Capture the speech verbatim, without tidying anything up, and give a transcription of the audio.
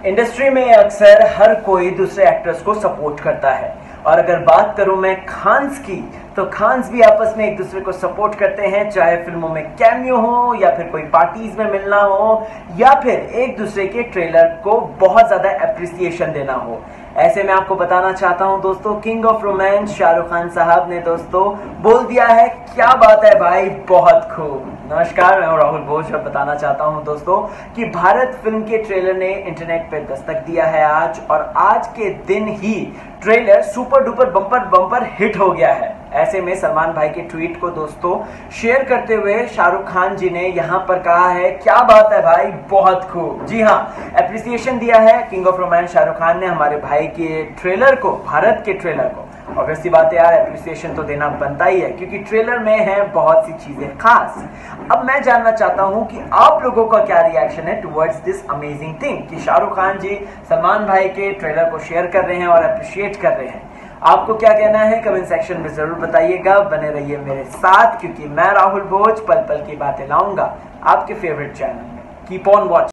Industry में अक्सर हर कोई दूसरे एक्टर्स को सपोर्ट करता है और अगर बात करूं मैं खान्स की तो खान्स भी आपस में एक दूसरे को सपोर्ट करते हैं, चाहे फिल्मों में कैमियो हो या फिर कोई पार्टीज में मिलना हो या फिर एक दूसरे के ट्रेलर को बहुत ज्यादा एप्रिसिएशन देना हो। ऐसे में आपको बताना चाहता हूं दोस्तों, king of romance Shahrukh Khan साहब ने दोस्तों बोल दिया है, क्या बात है भाई, बहुत खूब। नमस्कार, मैं राहुल भोज और बताना चाहता हूं दोस्तों कि भारत फिल्म के ट्रेलर ने इंटरनेट पर दस्तक दिया है आज, और आज के दिन ही trailer super duper bumper bumper hit हो गया है। ऐसे में सलमान भाई के ट्वीट को दोस्तों शेयर करते हुए शाहरुख खान जी ने यहां पर कहा है, क्या बात है भाई, बहुत खूब। जी हाँ, एप्रिसिएशन दिया है king of romance Shahrukh Khan ने हमारे भाई के ट्रेलर को, भारत के ट्रेलर को। ऑब्वियसली बात है यार, एप्रिसिएशन तो देना बनता ही है क्योंकि ट्रेलर में है बहुत सी चीजें खास। अब मैं जानना चाहता हूं कि आप लोगों का क्या रिएक्शन है टुवर्ड्स दिस अमेजिंग थिंग कि शाहरुख खान जी सलमान भाई के ट्रेलर को शेयर कर रहे हैं और अप्रिशिएट कर रहे हैं। आपको क्या कहना है कमेंट सेक्शन में जरूर बताइएगा। बने रहिए मेरे साथ क्योंकि मैं राहुल भोज पल पल की बातें लाऊंगा आपके फेवरेट चैनल में। Keep on watching.